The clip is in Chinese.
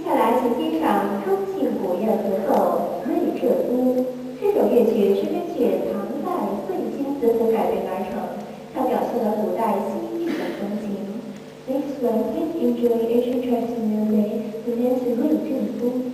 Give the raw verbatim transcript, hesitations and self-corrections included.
下来，请欣赏中信古乐合奏《瑞鹧鸪》。这首乐曲是根据唐代惠金词谱改编而成，它表现了古代西域的风情。Next one, please enjoy Asian traditional music, the dance《瑞鹧鸪》。